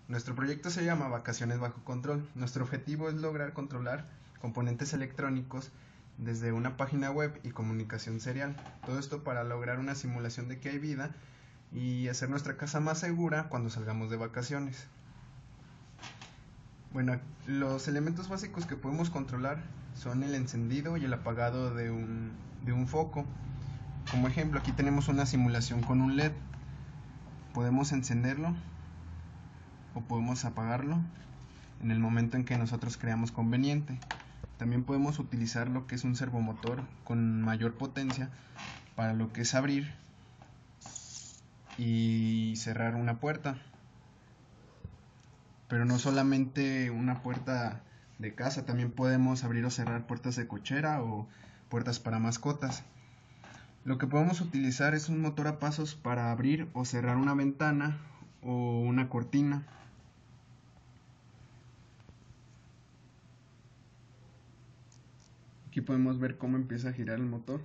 Nuestro proyecto se llama Vacaciones bajo control. Nuestro objetivo es lograr controlar componentes electrónicos desde una página web y comunicación serial. Todo esto para lograr una simulación de que hay vida y hacer nuestra casa más segura cuando salgamos de vacaciones. Bueno, los elementos básicos que podemos controlar son el encendido y el apagado de un foco. Como ejemplo, aquí tenemos una simulación con un LED. Podemos encenderlo o podemos apagarlo en el momento en que nosotros creamos conveniente. También podemos utilizar lo que es un servomotor con mayor potencia para lo que es abrir y cerrar una puerta. Pero no solamente una puerta de casa, también podemos abrir o cerrar puertas de cochera o puertas para mascotas. Lo que podemos utilizar es un motor a pasos para abrir o cerrar una ventana o una cortina. Aquí podemos ver cómo empieza a girar el motor.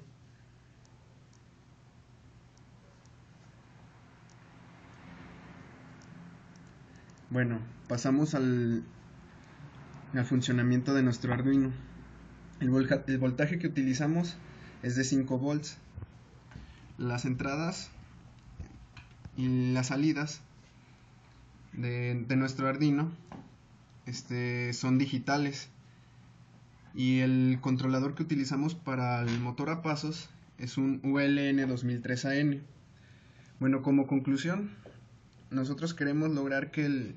Bueno, pasamos al funcionamiento de nuestro Arduino. El voltaje que utilizamos es de 5 volts. Las entradas y las salidas de nuestro Arduino son digitales. Y el controlador que utilizamos para el motor a pasos es un ULN 2003AN. Bueno, como conclusión, nosotros queremos lograr que el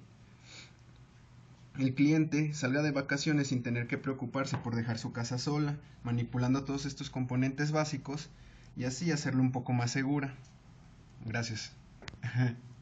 cliente salga de vacaciones sin tener que preocuparse por dejar su casa sola, manipulando todos estos componentes básicos y así hacerlo un poco más segura. Gracias.